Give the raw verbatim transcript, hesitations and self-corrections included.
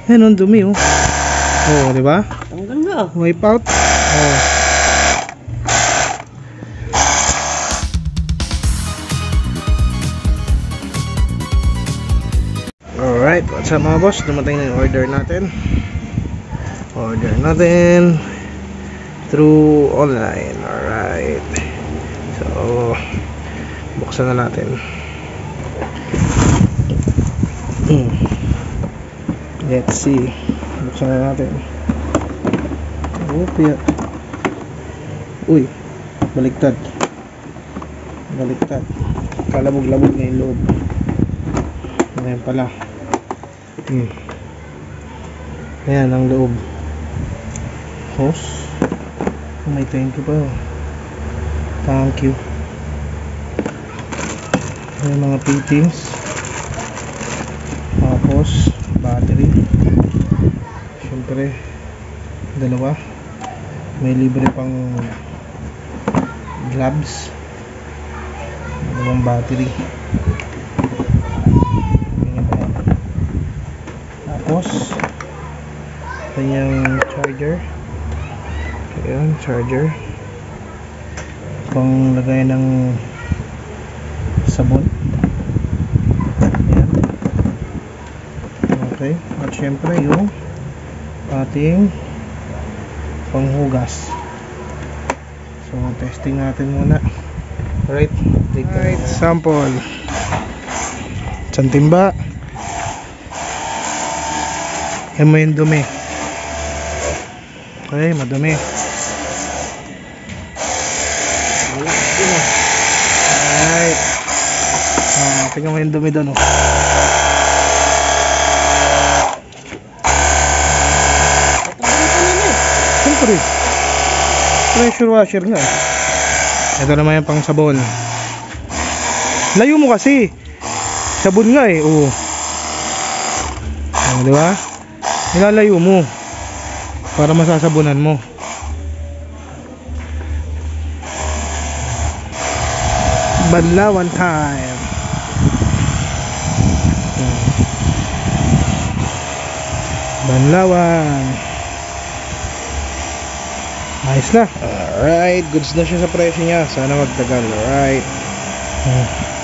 Yan, ang dumi oh. Oh, di ba? Tanggal na. Wipe out. Oh. Alright, what's up mga boss? Dumating na yung order natin. Order natin through online. Alright. So, buksan na natin. Hmm. Let's see. Buksan na natin. Oh, piya. Uy, baliktad. Baliktad. Kalabog-labog na yung loob. Ayan pala. Hmm. Ayan ang loob. Hose. Oh, may thank you pa. Thank you. Ayan mga fittings. Tapos battery. Siyempre dalawa. May libre pang gloves. Dalawang battery. Tapos kanyang charger. Ayan, charger pang lagay ng sabon. Ayan. Okay, at syempre yung ating panghugas. So testing natin muna. Alright, take right, sample. Isang timba. Yan mo yung dumi. Okay, madumi. Alright. Ah, tingnan mo yung dumi doon oh. Siyempre pressure washer nga. Ito naman yung pang sabon. Layo mo kasi. Sabon nga eh. Oo. Oh, di ba? Nilalayo mo para masasabunan mo. Banlawan time. Banlawan. Nice na. Alright, goods na siya sa presyo niya. Sana magtagal. Alright.